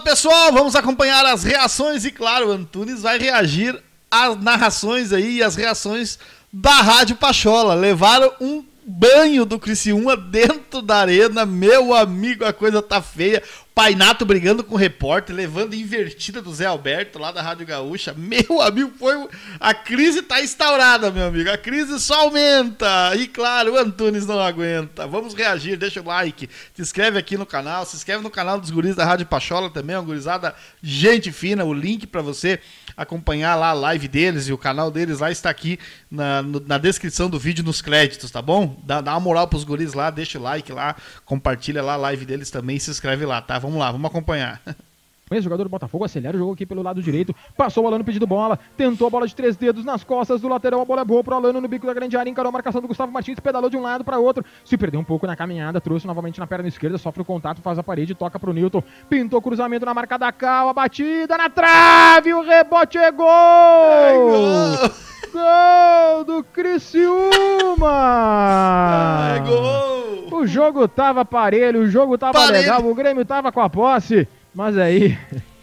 pessoal, vamos acompanhar as reações e, claro, o Antunes vai reagir às narrações aí e às reações da Rádio Pachola. Levaram um banho do Criciúma dentro da arena, meu amigo, a coisa tá feia. Painato brigando com o repórter, levando invertida do Zé Alberto lá da Rádio Gaúcha. Meu amigo, a crise tá instaurada, meu amigo. A crise só aumenta. E claro, o Antunes não aguenta. Vamos reagir, deixa o like, se inscreve aqui no canal, se inscreve no canal dos guris da Rádio Pachola também, uma gurizada gente fina. O link pra você acompanhar lá a live deles e o canal deles lá está aqui na descrição do vídeo, nos créditos, tá bom? Dá uma moral pros guris lá, deixa o like lá, compartilha lá a live deles também e se inscreve lá, tá? Vamos lá, vamos acompanhar. O jogador do Botafogo acelera o jogo aqui pelo lado direito, passou o Alano pedindo bola, tentou a bola de 3 dedos nas costas do lateral, a bola é boa pro Alano no bico da grande área, encarou a marcação do Gustavo Martins, pedalou de um lado para outro, se perdeu um pouco na caminhada, trouxe novamente na perna esquerda, sofre o contato, faz a parede, toca pro Newton, pintou cruzamento na marca da Cal, a batida na trave, o rebote é gol! É gol! Gol do Criciúma! É gol! O jogo tava parelho, o jogo tava legal, o Grêmio tava com a posse, mas aí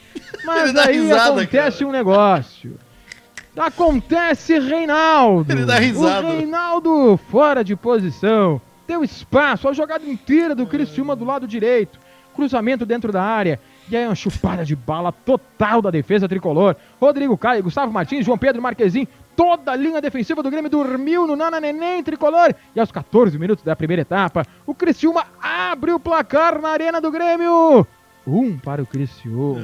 risada, acontece cara. Um negócio. Acontece Reinaldo. Ele dá risada. O Reinaldo fora de posição. Deu espaço, a jogada inteira do Criciúma do lado direito. Cruzamento dentro da área. E aí uma chupada de bala total da defesa tricolor. Rodrigo Caio, Gustavo Martins, João Pedro Marquezin. Toda a linha defensiva do Grêmio dormiu no Nana Neném tricolor. E aos 14 minutos da primeira etapa, o Criciúma abre o placar na arena do Grêmio. 1 para o Criciúma,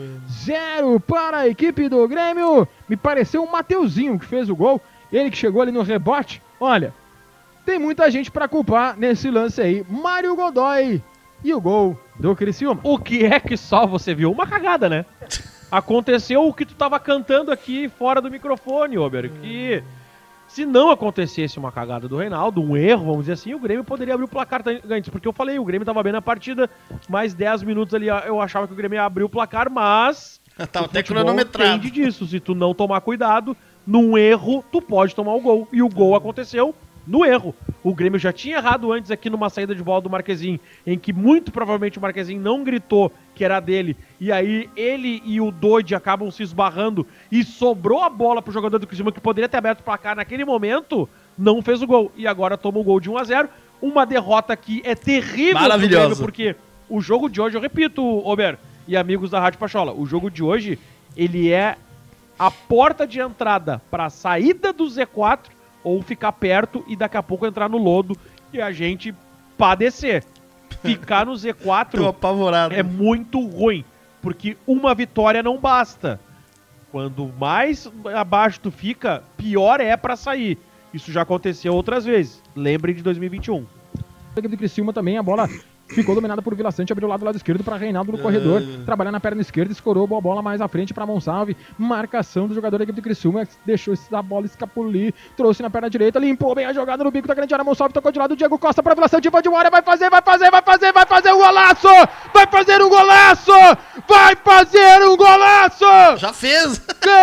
0 para a equipe do Grêmio. Me pareceu o Mateuzinho que fez o gol. Ele que chegou ali no rebote. Olha, tem muita gente para culpar nesse lance aí. Mário Godoy e o gol do Criciúma. O que é que só você viu? Uma cagada, né? Aconteceu o que tu tava cantando aqui fora do microfone, Ober, que se não acontecesse uma cagada do Reinaldo, um erro, vamos dizer assim, o Grêmio poderia abrir o placar antes, porque eu falei, o Grêmio tava bem na partida, mais 10 minutos ali eu achava que o Grêmio ia abrir o placar, mas tava até cronometrado. Depende disso, se tu não tomar cuidado, num erro, tu pode tomar o gol, e o gol aconteceu no erro. O Grêmio já tinha errado antes aqui numa saída de bola do Marquezin, em que muito provavelmente o Marquezin não gritou que era dele, e aí ele e o Dodge acabam se esbarrando e sobrou a bola pro jogador do Criciúma que poderia ter aberto o placar naquele momento, não fez o gol, e agora toma o gol de 1-0, uma derrota que é terrível pro Grêmio, porque o jogo de hoje, eu repito, Ober e amigos da Rádio Pachola, o jogo de hoje, ele é a porta de entrada para a saída do Z4 ou ficar perto e daqui a pouco entrar no lodo e a gente padecer. Ficar no Z4 é muito ruim, porque uma vitória não basta. Quando mais abaixo tu fica, pior é pra sair. Isso já aconteceu outras vezes. Lembrem de 2021. A equipe do Criciúma também, a bola ficou dominada por Vila Sante, abriu o lado esquerdo para Reinaldo no corredor, trabalhando na perna esquerda, escorou a bola mais à frente para Monsalve, marcação do jogador da equipe do Criciúma, deixou a bola escapulir, trouxe na perna direita, limpou bem a jogada no bico da grande área, Monsalve tocou de lado, Diego Costa para Vila Sante, vai de uma área, vai fazer o golaço! Vai fazer um golaço! Vai fazer um golaço! Já fez! Gol!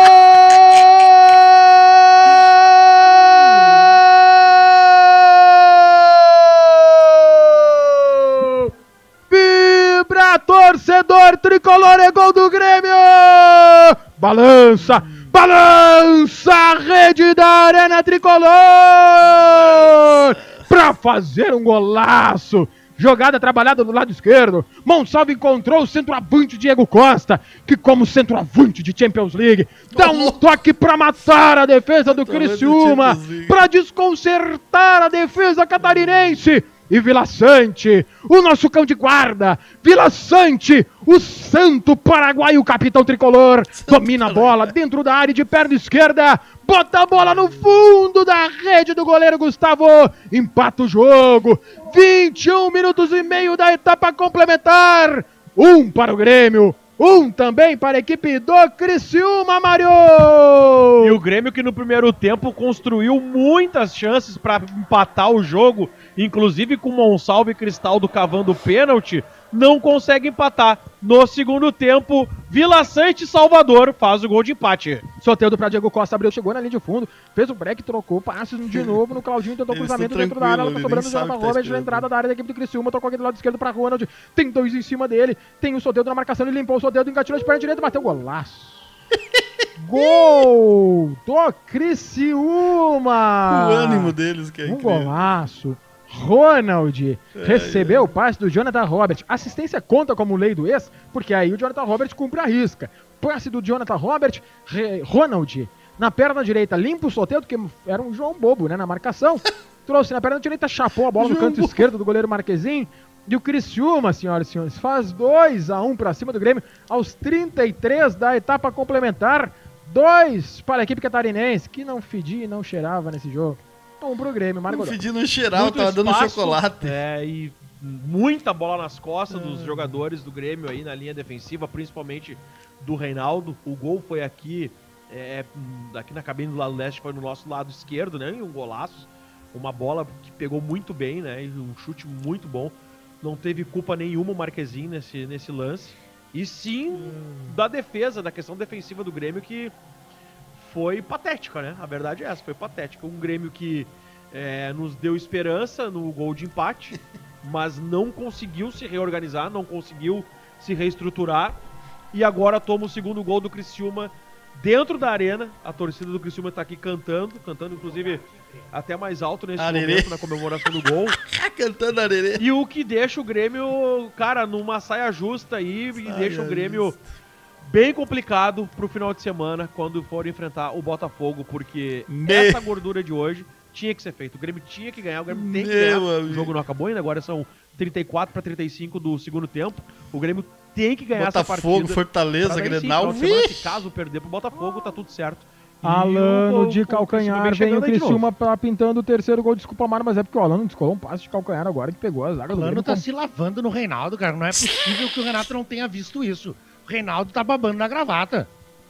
Torcedor tricolor, é gol do Grêmio! Balança a rede da Arena Tricolor! Pra fazer um golaço! Jogada trabalhada do lado esquerdo. Monsalve encontrou o centroavante Diego Costa, que como centroavante de Champions League, dá um toque pra matar a defesa do Criciúma, pra desconcertar a defesa catarinense. E Vila Sante, o nosso cão de guarda, Vila Sante, o santo paraguaio capitão tricolor, domina a bola dentro da área de perna esquerda, bota a bola no fundo da rede do goleiro Gustavo, empata o jogo, 21 minutos e meio da etapa complementar, 1 para o Grêmio, 1 também para a equipe do Criciúma, Mário! E o Grêmio que no primeiro tempo construiu muitas chances para empatar o jogo, inclusive com Monsalve e Cristaldo cavando pênalti, não consegue empatar. No segundo tempo, Vila Sante Salvador faz o gol de empate. Soteldo pra Diego Costa, abriu, chegou na linha de fundo, fez o break, trocou passes de novo no Claudinho, tentou cruzamento dentro da área, ela tá sobrando o Jonathan Robert na entrada da área da equipe do Criciúma, tocou aqui do lado esquerdo pra Ronald, tem 2 em cima dele, tem o Soteldo na marcação, ele limpou o Soteldo, engatilhou de perna direita, bateu golaço. Gol do Criciúma! O ânimo deles que é Um incrível. golaço. Ronald recebeu o passe do Jonathan Robert. Assistência conta como lei do ex, porque aí o Jonathan Robert cumpre a risca. Passe do Jonathan Robert, Ronald na perna direita, limpa o Soteldo, que era um João Bobo, né, na marcação. Trouxe na perna direita, chapou a bola no canto esquerdo do goleiro Marquezin. E o Criciúma, senhoras e senhores, faz 2-1 pra cima do Grêmio aos 33 da etapa complementar. 2 para a equipe catarinense, que não fedia e não cheirava nesse jogo. 1 pro Grêmio, Marco. Não fedia, não cheirava, Muito tava dando espaço, chocolate. E muita bola nas costas dos jogadores do Grêmio aí na linha defensiva, principalmente do Reinaldo. O gol foi aqui, aqui na cabine do lado leste, foi no nosso lado esquerdo, né? E um golaço, uma bola que pegou muito bem, né? E um chute muito bom. Não teve culpa nenhuma o Marquezin nesse lance. E sim da defesa, da questão defensiva do Grêmio, que foi patética, né? A verdade é essa, foi patética. Um Grêmio que nos deu esperança no gol de empate, mas não conseguiu se reorganizar, não conseguiu se reestruturar. E agora toma o segundo gol do Criciúma dentro da arena. A torcida do Criciúma tá aqui cantando inclusive até mais alto nesse momento, na comemoração do gol. Cantando arerê. E o que deixa o Grêmio, cara, numa saia justa aí, e deixa o Grêmio bem complicado pro final de semana, quando for enfrentar o Botafogo, porque essa gordura de hoje tinha que ser feita. O Grêmio tinha que ganhar, o Grêmio tem que ganhar. O jogo não acabou ainda, agora são 34-35 do segundo tempo. O Grêmio tem que ganhar essa partida. Botafogo, Fortaleza, Grenal. Se caso perder pro Botafogo, tá tudo certo. Alano de calcanhar, vem o Criciúma pintando o terceiro gol. Desculpa, Mara, mas é porque o Alano descolou um passe de calcanhar agora que pegou a zaga do Grêmio. O Alano tá se lavando no Reinaldo, cara. Não é possível que o Renato não tenha visto isso. O Reinaldo tá babando na gravata.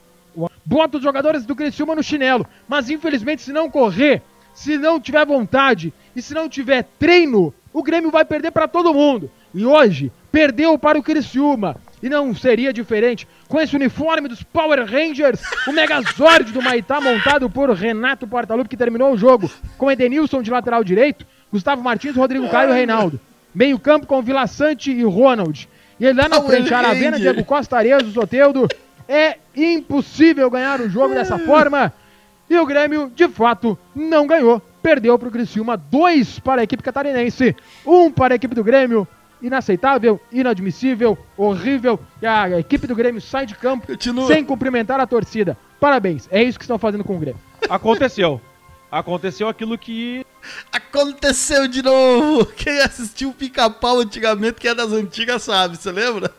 Bota os jogadores do Criciúma no chinelo, mas infelizmente se não correr, se não tiver vontade e se não tiver treino, o Grêmio vai perder para todo mundo. E hoje, perdeu para o Criciúma. E não seria diferente com esse uniforme dos Power Rangers, o Megazord do Maitá montado por Renato Portaluppi, que terminou o jogo com Edenilson de lateral direito, Gustavo Martins, Rodrigo Caio e Reinaldo. Meio campo com Vila Sante e Ronald. E ele lá na frente, Aravena, Diego Costa, Arezo, Soteldo. É impossível ganhar o jogo dessa forma. E o Grêmio, de fato, não ganhou. Perdeu para o Criciúma, 2 para a equipe catarinense, 1 para a equipe do Grêmio. Inaceitável, inadmissível, horrível. E a equipe do Grêmio sai de campo sem cumprimentar a torcida. Parabéns, é isso que estão fazendo com o Grêmio. Aconteceu aquilo que... Aconteceu de novo. Quem assistiu o Pica-Pau antigamente, que é das antigas, sabe, você lembra?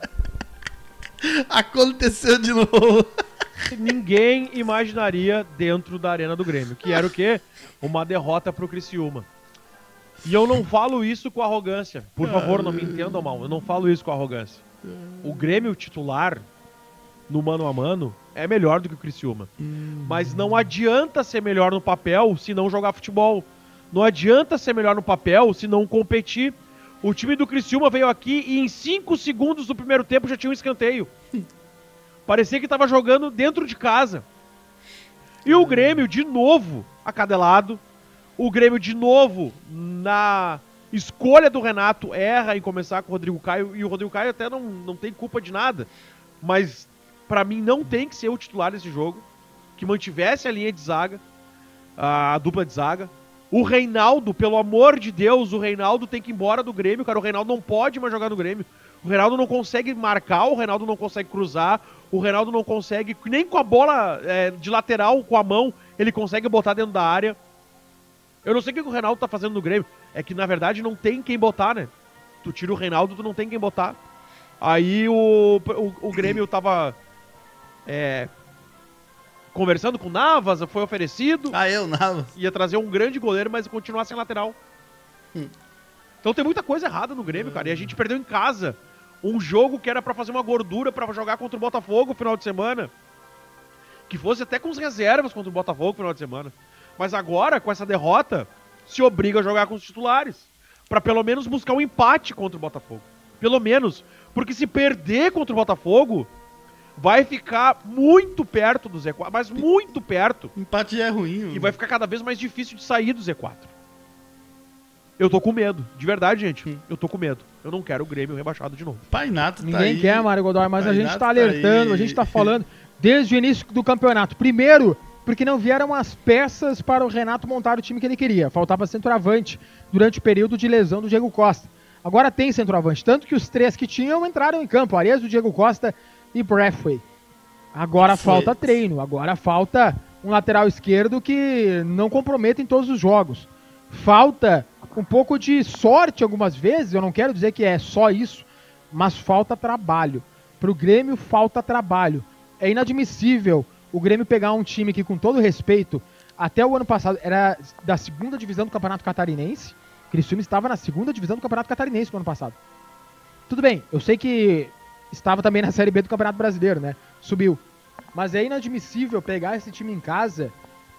Aconteceu de novo. Ninguém imaginaria dentro da arena do Grêmio, que era o quê? Uma derrota pro Criciúma. E eu não falo isso com arrogância. Por favor, não me entendam mal. Eu não falo isso com arrogância. O Grêmio titular, no mano a mano, é melhor do que o Criciúma. Mas não adianta ser melhor no papel se não jogar futebol. Não adianta ser melhor no papel se não competir. O time do Criciúma veio aqui e em 5 segundos do primeiro tempo já tinha um escanteio. Parecia que estava jogando dentro de casa. E o Grêmio, de novo, acadelado. O Grêmio, de novo, na escolha do Renato, erra em começar com o Rodrigo Caio. E o Rodrigo Caio até não tem culpa de nada. Mas, pra mim, não tem que ser o titular desse jogo. Que mantivesse a linha de zaga, a dupla de zaga. O Reinaldo, pelo amor de Deus, o Reinaldo tem que ir embora do Grêmio, cara. O Reinaldo não pode mais jogar no Grêmio. O Reinaldo não consegue marcar, o Reinaldo não consegue cruzar, o Reinaldo não consegue, nem com a bola de lateral, com a mão, ele consegue botar dentro da área. Eu não sei o que o Reinaldo tá fazendo no Grêmio. É que, na verdade, não tem quem botar, né? Tu tira o Reinaldo, tu não tem quem botar. Aí o Grêmio tava conversando com o Navas, foi oferecido. O Navas. Ia trazer um grande goleiro, mas continuar sem lateral. Então tem muita coisa errada no Grêmio, cara. E a gente perdeu em casa um jogo que era pra fazer uma gordura pra jogar contra o Botafogo no final de semana. Que fosse até com as reservas contra o Botafogo no final de semana. Mas agora, com essa derrota, se obriga a jogar com os titulares. Pra pelo menos buscar um empate contra o Botafogo. Pelo menos. Porque se perder contra o Botafogo, vai ficar muito perto do Z4, mas muito perto. Empate já é ruim. E vai ficar cada vez mais difícil de sair do Z4. Eu tô com medo, de verdade, gente. Eu tô com medo. Eu não quero o Grêmio rebaixado de novo. Painato tá Ninguém aí. quer, Mário Godoy, mas a gente Painato tá alertando, aí. a gente tá falando desde o início do campeonato. Primeiro, porque não vieram as peças para o Renato montar o time que ele queria. Faltava centroavante durante o período de lesão do Diego Costa. Agora tem centroavante, tanto que os 3 que tinham entraram em campo, Arezo, Diego Costa e Braithwaite. Agora falta treino, agora falta um lateral esquerdo que não comprometa em todos os jogos. Falta um pouco de sorte algumas vezes, eu não quero dizer que é só isso, mas falta trabalho. Pro Grêmio falta trabalho. É inadmissível o Grêmio pegar um time que, com todo respeito, até o ano passado era da 2ª divisão do Campeonato Catarinense. O Criciúma estava na 2ª divisão do Campeonato Catarinense no ano passado. Tudo bem, eu sei que estava também na Série B do Campeonato Brasileiro, né? Subiu. Mas é inadmissível pegar esse time em casa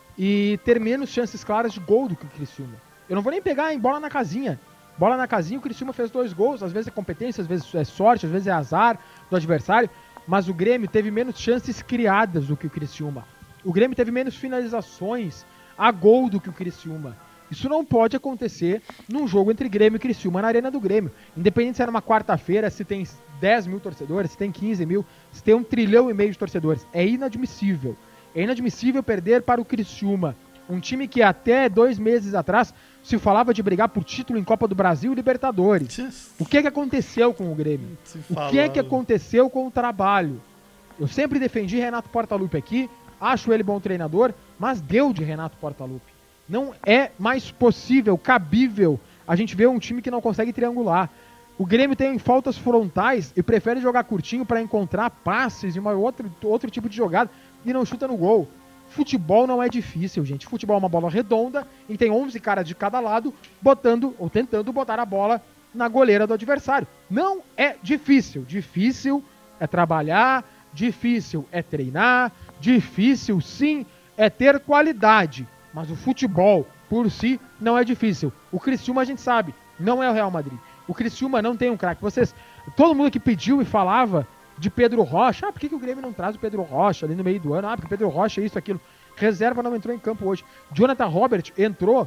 e ter menos chances claras de gol do que o Criciúma. Eu não vou nem pegar em bola na casinha. Bola na casinha, o Criciúma fez 2 gols. Às vezes é competência, às vezes é sorte, às vezes é azar do adversário. Mas o Grêmio teve menos chances criadas do que o Criciúma. O Grêmio teve menos finalizações a gol do que o Criciúma. Isso não pode acontecer num jogo entre Grêmio e Criciúma na Arena do Grêmio. Independente se é numa quarta-feira, se tem 10 mil torcedores, se tem 15 mil, se tem 1,5 trilhão de torcedores. É inadmissível. É inadmissível perder para o Criciúma. Um time que até 2 meses atrás se falava de brigar por título em Copa do Brasil e Libertadores. O que é que aconteceu com o Grêmio? O que é que aconteceu com o trabalho? Eu sempre defendi Renato Portaluppi aqui, acho ele bom treinador, mas deu de Renato Portaluppi. Não é mais possível, cabível, a gente ver um time que não consegue triangular. O Grêmio tem faltas frontais e prefere jogar curtinho para encontrar passes e outro tipo de jogada e não chuta no gol. Futebol não é difícil, gente. Futebol é uma bola redonda e tem 11 caras de cada lado botando ou tentando botar a bola na goleira do adversário. Não é difícil. Difícil é trabalhar, difícil é treinar, difícil sim é ter qualidade. Mas o futebol por si não é difícil. O Criciúma a gente sabe, não é o Real Madrid. O Criciúma não tem um craque. Todo mundo que pediu e falava de Pedro Rocha. Por que o Grêmio não traz o Pedro Rocha ali no meio do ano? Porque Pedro Rocha é isso, aquilo. Reserva não entrou em campo hoje. Jonathan Robert entrou.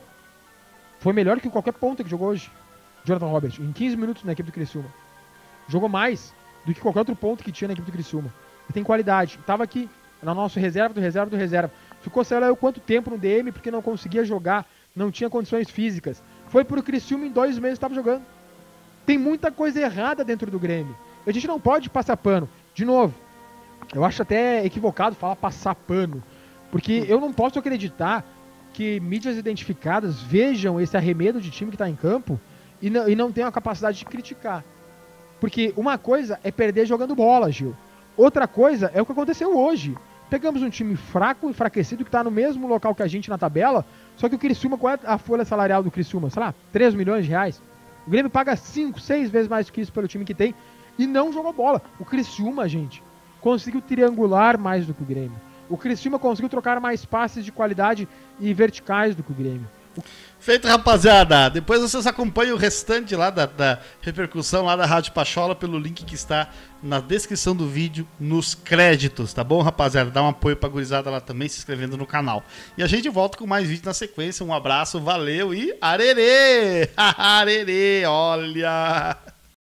Foi melhor que qualquer ponta que jogou hoje. Jonathan Robert, em 15 minutos na equipe do Criciúma. Jogou mais do que qualquer outro ponto que tinha na equipe do Criciúma. E tem qualidade. Tava aqui, na nossa reserva. Ficou, sei lá, quanto tempo no DM porque não conseguia jogar. Não tinha condições físicas. Foi pro Criciúma, em 2 meses estava jogando. Tem muita coisa errada dentro do Grêmio. A gente não pode passar pano. De novo, eu acho até equivocado falar passar pano. Porque eu não posso acreditar que mídias identificadas vejam esse arremedo de time que está em campo e não tenham a capacidade de criticar. Porque uma coisa é perder jogando bola, Gil. Outra coisa é o que aconteceu hoje. Pegamos um time fraco, enfraquecido, que está no mesmo local que a gente na tabela, só que o Criciúma, qual é a folha salarial do Criciúma? Sei lá, 3 milhões de reais. O Grêmio paga 5, 6 vezes mais que isso pelo time que tem e não jogou bola. O Criciúma, gente, conseguiu triangular mais do que o Grêmio. O Criciúma conseguiu trocar mais passes de qualidade e verticais do que o Grêmio. Feito, rapaziada. Depois vocês acompanham o restante lá da repercussão lá da Rádio Pachola pelo link que está na descrição do vídeo, nos créditos, tá bom, rapaziada? Dá um apoio pra gurizada lá também, se inscrevendo no canal. E a gente volta com mais vídeo na sequência. Um abraço, valeu e arerê! Arerê, olha!